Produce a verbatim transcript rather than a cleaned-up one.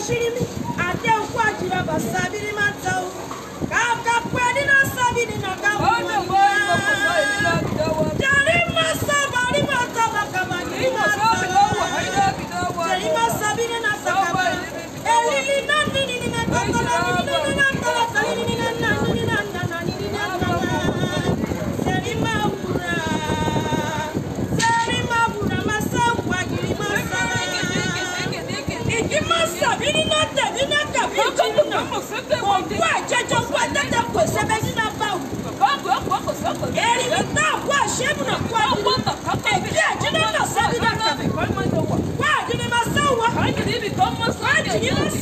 shirimi ade kwa jira basabiri matao kaka kwani na sabini na kawo dari masabari mataba kama ni matao dari masabiri na sakaba elili nani ni na kaka na ni na kaka ni ni na na ni na na na ni na na seri maura seri maura masawa giri masaba iki masabiri na tabi na kabi na kwa jajo kwa tata kwa sebezi na bawu eri kita kwa shemu na kwa eki ajina na sabi na kabi kwa ajina masawa kwa ajina